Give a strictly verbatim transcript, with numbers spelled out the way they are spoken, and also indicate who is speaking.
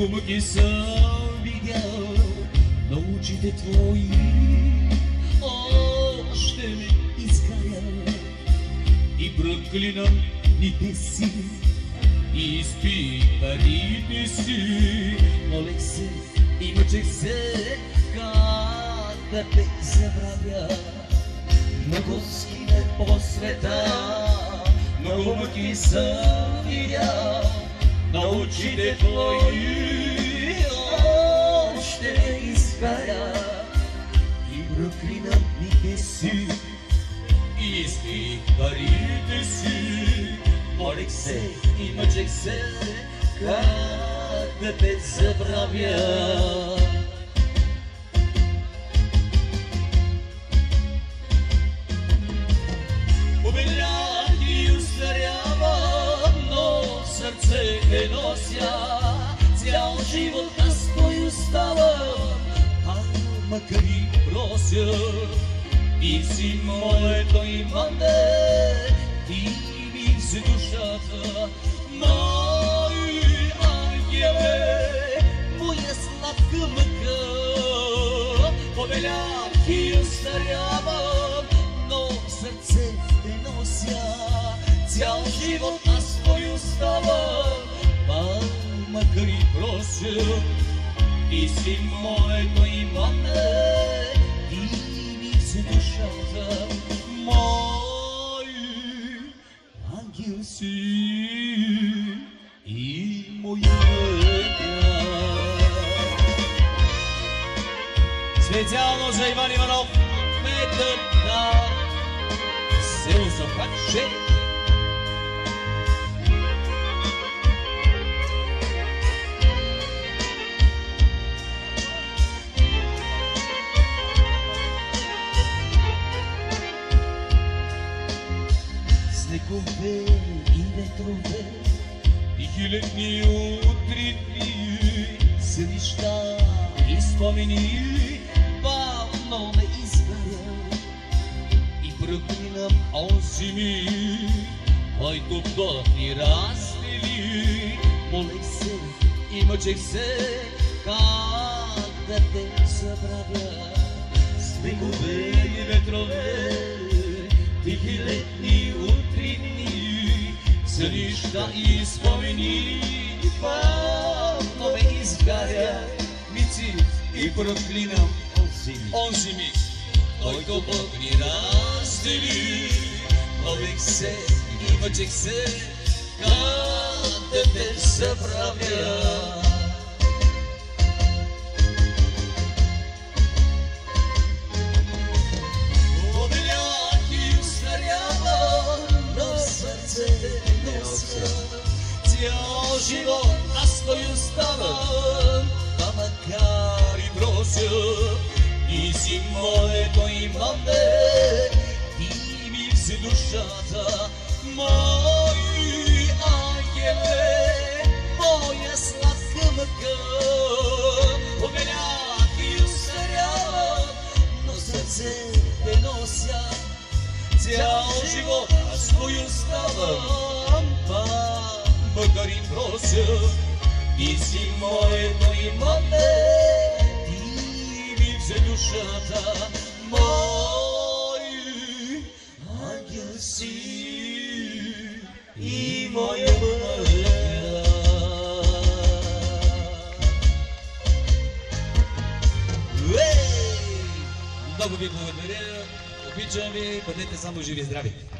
Speaker 1: Много мъки съм видял на очите твои, още ме изгаря и проклинам дните си, и изпитаните си. Молех се и мъчех се как да те забравя. Много скине по света, много мъки съм видял на очите твои, още ме изгаря и проклинам дните си, и изпих парите си. Молех се и мъчех се как да те забравя. Обелях и устарявам, но в сърце те нося. Цял живот аз твой оставам, а макар и прося. Ти си моето имане, ти ми си душата. Мой ангеле, моя сладка мъка. Побелях и устарявам, но в сърце те нося. Цял живот аз твой оставам, а макар и прося. Ти си моето имане, ти ми си душата. Мой ангел си и моя ръка. Специално за Иван Иванов, Метъпна, село Запаче. Снегове и ветрове, и хилядни утри дни, сънища и спомени бавно ме изгаря и проклинам онзи миг, който Бог ни раздели. Молех се и мъчех се как да те забравя. Снегове и ветрове, и хилядни утри дни, сънища и спомени бавно ме изгаря мици и проклинам онзи миг, който Бог ни раздели. Молех се и мъчех се как да те забравя. Цял живот аз той оставам, а макар и прося. Ти си моето имане, ти ми си душата. Мой ангеле, моя сладка мъка. Обелях и устарявам, но сърце те нося. Цял живот аз той оставам, макар и прося. Ти си моето имане, ти ми взе душата. Мой ангел си и моя мъка. Много ви благодаря, обичам ви, бъдете само живи и здрави.